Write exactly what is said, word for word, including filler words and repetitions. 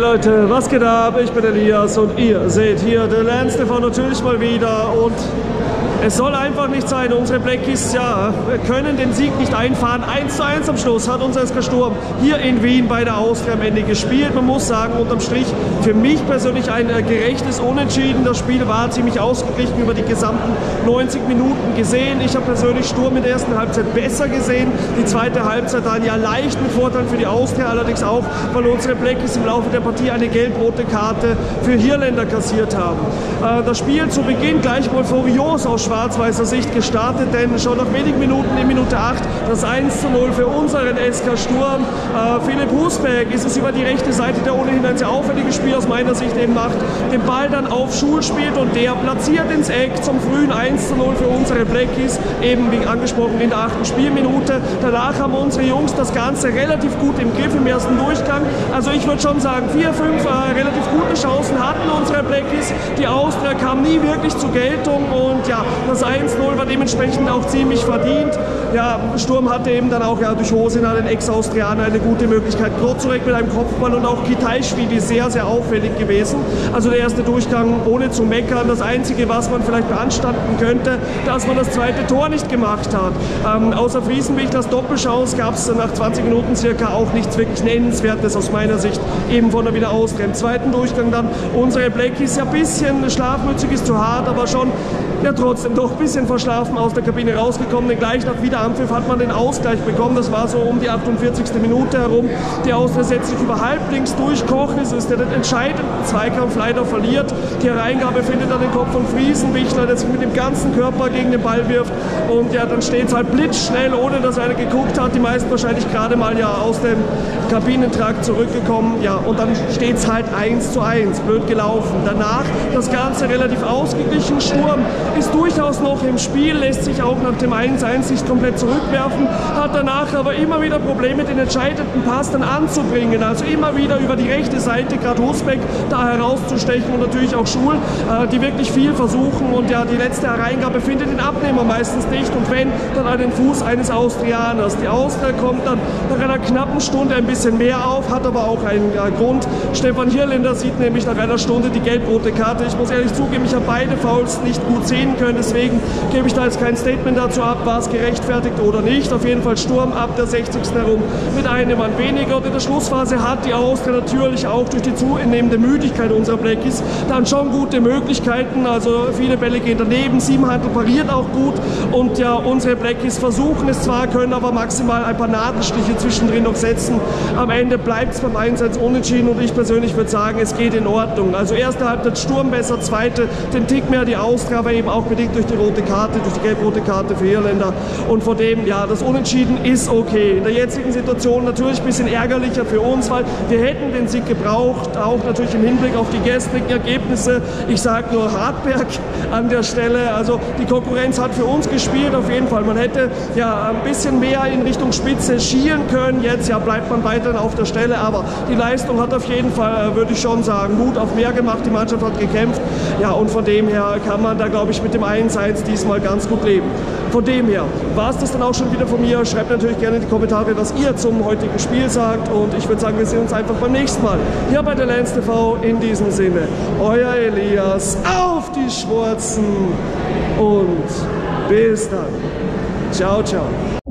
Leute, was geht ab? Ich bin Elias und ihr seht hier den Lance T V natürlich mal wieder und es soll einfach nicht sein, unsere Blackies, ja, wir können den Sieg nicht einfahren. eins zu eins am Schluss hat unser S K Sturm hier in Wien bei der Austria am Ende gespielt. Man muss sagen, unterm Strich für mich persönlich ein äh, gerechtes Unentschieden. Das Spiel war ziemlich ausgeglichen über die gesamten neunzig Minuten gesehen. Ich habe persönlich Sturm in der ersten Halbzeit besser gesehen. Die zweite Halbzeit dann ja leicht mit Vorteil für die Austria, allerdings auch, weil unsere Blackies im Laufe der Partie eine gelb-rote Karte für Hirländer kassiert haben. Äh, das Spiel zu Beginn gleich mal furios aus schwarz-weißer Sicht gestartet, denn schon nach wenigen Minuten in Minute acht das eins zu null für unseren S K Sturm. Äh, Philipp Husberg ist es über die rechte Seite, der ohnehin ein sehr auffälliges Spiel aus meiner Sicht eben macht, den Ball dann auf Schul spielt und der platziert ins Eck zum frühen eins zu null für unsere Blackies, eben wie angesprochen in der achten Spielminute. Danach haben unsere Jungs das Ganze relativ gut im Griff im ersten Durchgang. Also ich würde schon sagen, vier, fünf äh, relativ gute Chancen hatten unsere Blackies. Die Austria kam nie wirklich zur Geltung und ja, das eins null war dementsprechend auch ziemlich verdient. Ja, Sturm hatte eben dann auch ja, durch Hosina, den Ex-Austrianer, eine gute Möglichkeit. Grozurek mit einem Kopfball und auch Kitaischwili sehr, sehr auffällig gewesen. Also der erste Durchgang ohne zu meckern. Das Einzige, was man vielleicht beanstanden könnte, dass man das zweite Tor nicht gemacht hat. Ähm, außer Friesenbichtlers Doppelchance gab es nach zwanzig Minuten circa auch nichts wirklich Nennenswertes aus meiner Sicht, eben von der Wiener Austria. Im zweiten Durchgang dann unsere Blackies, ja ein bisschen schlafmützig ist zu hart, aber schon ja trotzdem doch ein bisschen verschlafen aus der Kabine rausgekommen, denn gleich nach Wiederanpfiff hat man den Ausgleich bekommen, das war so um die achtundvierzigste Minute herum. Die Austria setzt sich über halblinks durch, Kochnis ist der den entscheidenden Zweikampf leider verliert. Die Hereingabe findet dann den Kopf von Friesenbichler, der sich mit dem ganzen Körper gegen den Ball wirft und ja, dann steht es halt blitzschnell, ohne dass einer geguckt hat, die meisten wahrscheinlich gerade mal ja aus dem Kabinentrakt zurückgekommen, ja, und dann steht es halt eins zu eins, blöd gelaufen. Danach das Ganze relativ ausgeglichen, Sturm ist durchaus noch im Spiel, lässt sich auch nach dem eins eins nicht komplett zurückwerfen, hat danach aber immer wieder Probleme, den entscheidenden Pass dann anzubringen, also immer wieder über die rechte Seite, gerade Husbeck da herauszustechen und natürlich auch Schul, äh, die wirklich viel versuchen und ja, die letzte Hereingabe findet den Abnehmer meistens nicht und wenn, dann an den Fuß eines Austrianers. Die Austria kommt dann nach einer knappen Stunde ein bisschen mehr auf, hat aber auch einen ja, Grund. Stefan Hirländer sieht nämlich nach einer Stunde die gelb-rote Karte. Ich muss ehrlich zugeben, ich habe beide Fouls nicht gut sehen können, deswegen gebe ich da jetzt kein Statement dazu ab, war es gerechtfertigt oder nicht. Auf jeden Fall Sturm ab der sechzigsten herum mit einem Mann weniger und in der Schlussphase hat die Austria natürlich auch durch die zunehmende Müdigkeit unserer Blackies dann schon gute Möglichkeiten, also viele Bälle gehen daneben, Siebenhandel pariert auch gut und ja, unsere Blackies versuchen es zwar, können aber maximal ein paar Nadelstiche zwischendrin noch setzen. Am Ende bleibt es beim eins eins unentschieden und ich persönlich würde sagen, es geht in Ordnung. Also erste Halbzeit Sturm besser, zweite den Tick mehr die Austria, aber eben auch bedingt durch die rote Karte, durch die gelb-rote Karte für Irländer und vor dem, ja, das Unentschieden ist okay. In der jetzigen Situation natürlich ein bisschen ärgerlicher für uns, weil wir hätten den Sieg gebraucht, auch natürlich im Hinblick auf die gestrigen Ergebnisse. Ich sage nur Hartberg an der Stelle, also die Konkurrenz hat für uns gespielt, auf jeden Fall. Man hätte ja ein bisschen mehr in Richtung Spitze schielen können, jetzt ja bleibt man weiterhin auf der Stelle, aber die Leistung hat auf jeden Fall, würde ich schon sagen, Mut auf mehr gemacht, die Mannschaft hat gekämpft, ja, und von dem her kann man da, glaube ich, mit dem eins eins diesmal ganz gut leben. Von dem her war es das dann auch schon wieder von mir. Schreibt natürlich gerne in die Kommentare, was ihr zum heutigen Spiel sagt und ich würde sagen, wir sehen uns einfach beim nächsten Mal hier bei der Lance T V. In diesem Sinne, euer Elias, auf die Schwarzen und bis dann. Ciao, ciao.